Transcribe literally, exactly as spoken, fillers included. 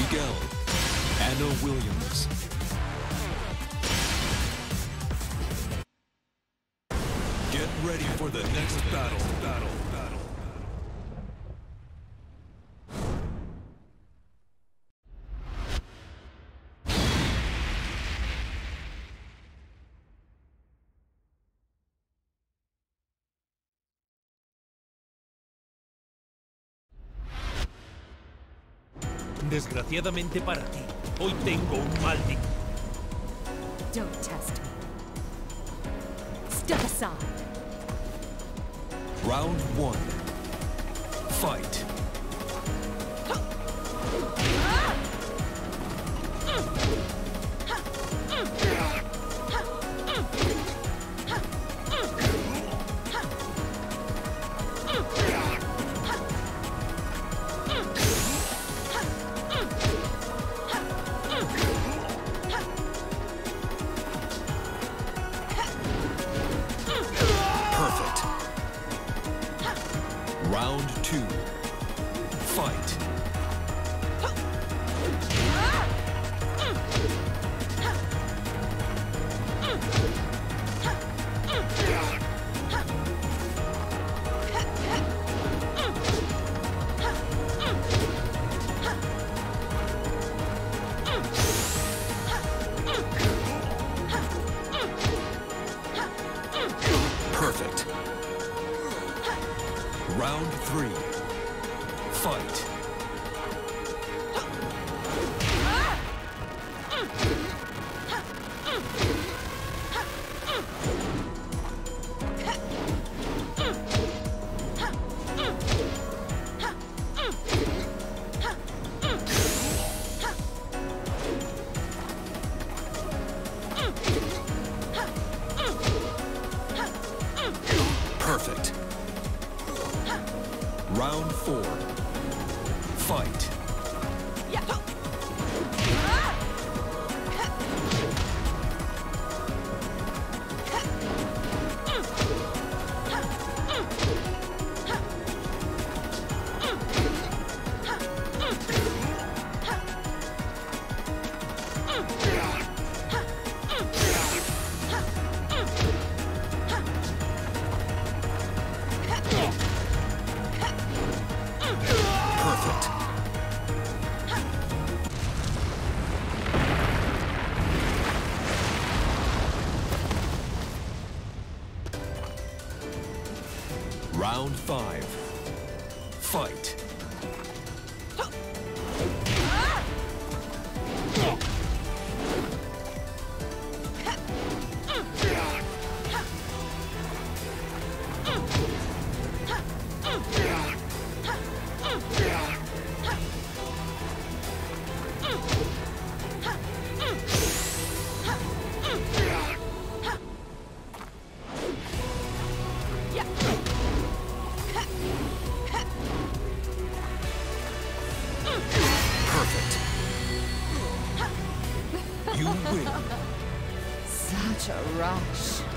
Miguel, Anna Williams. Get ready for the next battle. Battle. Battle. Desgraciadamente para ti, hoy tengo un mal día. Don't test me. Step aside. Round one. Fight. Round two. Fight. Perfect. Round three. Fight. Perfect. Round four. Fight. Perfect. Round five. Fight. Perfect. You win. Such a rush.